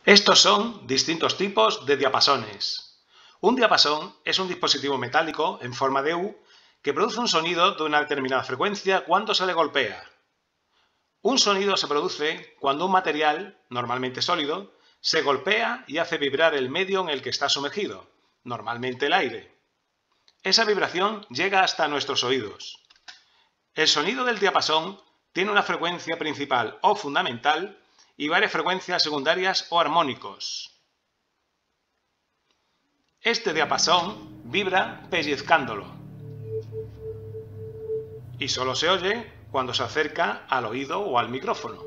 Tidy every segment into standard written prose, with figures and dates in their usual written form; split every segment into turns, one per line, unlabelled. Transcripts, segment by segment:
Estos son distintos tipos de diapasones. Un diapasón es un dispositivo metálico en forma de U que produce un sonido de una determinada frecuencia cuando se le golpea. Un sonido se produce cuando un material, normalmente sólido, se golpea y hace vibrar el medio en el que está sumergido, normalmente el aire. Esa vibración llega hasta nuestros oídos. El sonido del diapasón tiene una frecuencia principal o fundamental y varias frecuencias secundarias o armónicos. Este diapasón vibra pellizcándolo y solo se oye cuando se acerca al oído o al micrófono.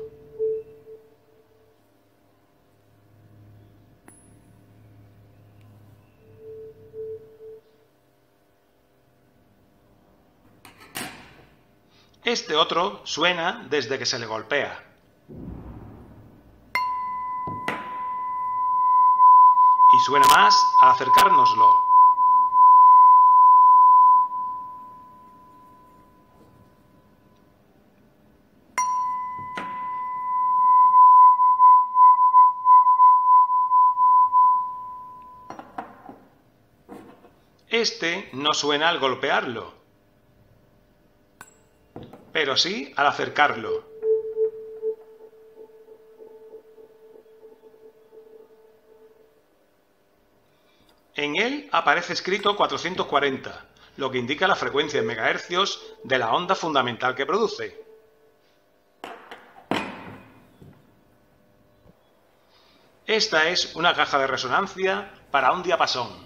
Este otro suena desde que se le golpea. Y suena más al acercárnoslo. Este no suena al golpearlo, pero sí al acercarlo. En él aparece escrito 440, lo que indica la frecuencia en megahercios de la onda fundamental que produce. Esta es una caja de resonancia para un diapasón.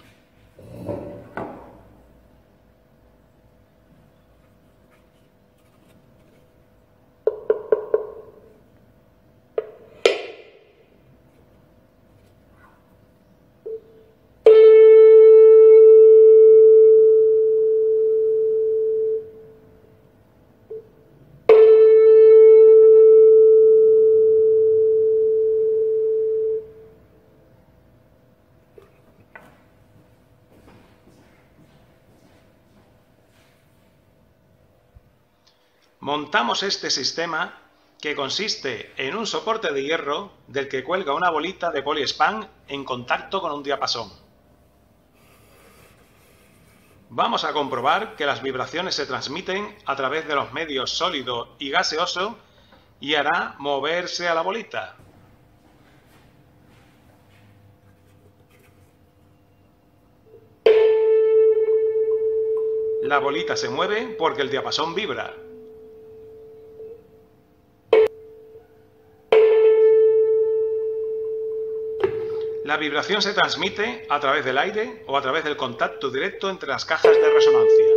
Montamos este sistema que consiste en un soporte de hierro del que cuelga una bolita de poliespán en contacto con un diapasón. Vamos a comprobar que las vibraciones se transmiten a través de los medios sólido y gaseoso y hará moverse a la bolita. La bolita se mueve porque el diapasón vibra. La vibración se transmite a través del aire o a través del contacto directo entre las cajas de resonancia.